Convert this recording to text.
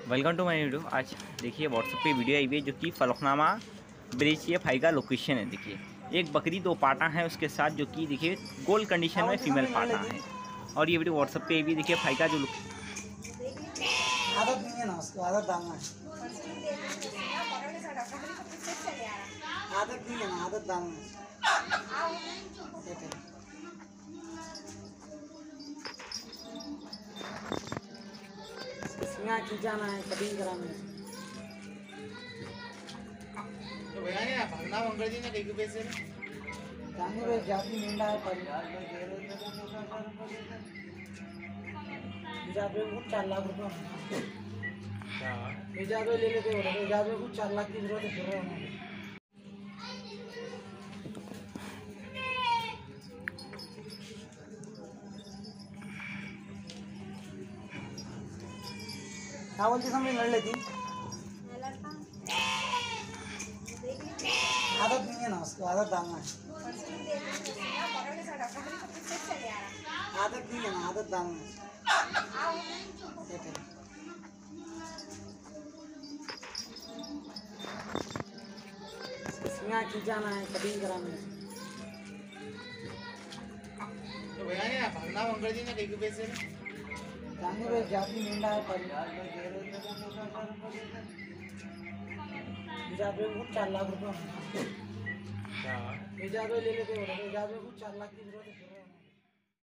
Welcome to my video. आज देखिए WhatsApp पे वीडियो आई हुई है जो कि फलकनामा ब्रिज ये फाई का लोकेशन है। देखिए एक बकरी दो पाटा है उसके साथ, जो कि देखिए गोल्ड कंडीशन में फीमेल पाटा है। और ये वीडियो व्हाट्सएप पे भी देखिए फाई का जो आदत नहीं है ना उसको, आदत डालना है। आदत नहीं है ना, आदत डालना है। सिंगा खींचाना है, कटिंग कराना है। तो भैया ने भागना मंगल जी ने कई के पैसे जाने में जाती मेंढा है पर जाते को 4 लाख रुपए जाते ले लेते हो, जाते को 4 लाख की जरूरत है फिर क्या बोलती समझ लड़ लेती। आदत नहीं है ना उसको, आदत डालना है। आदत नहीं है ना, आदत डालना है। सिंगा खींचाना है, कटिंग कराना है। तो भैया ने भागना मंगल जी ने कई के पैसे जाने में जाती मेंढा है पर जाते को 4 लाख रुपए जाते ले लेते हो, जाते को 4 लाख की जरूरत है।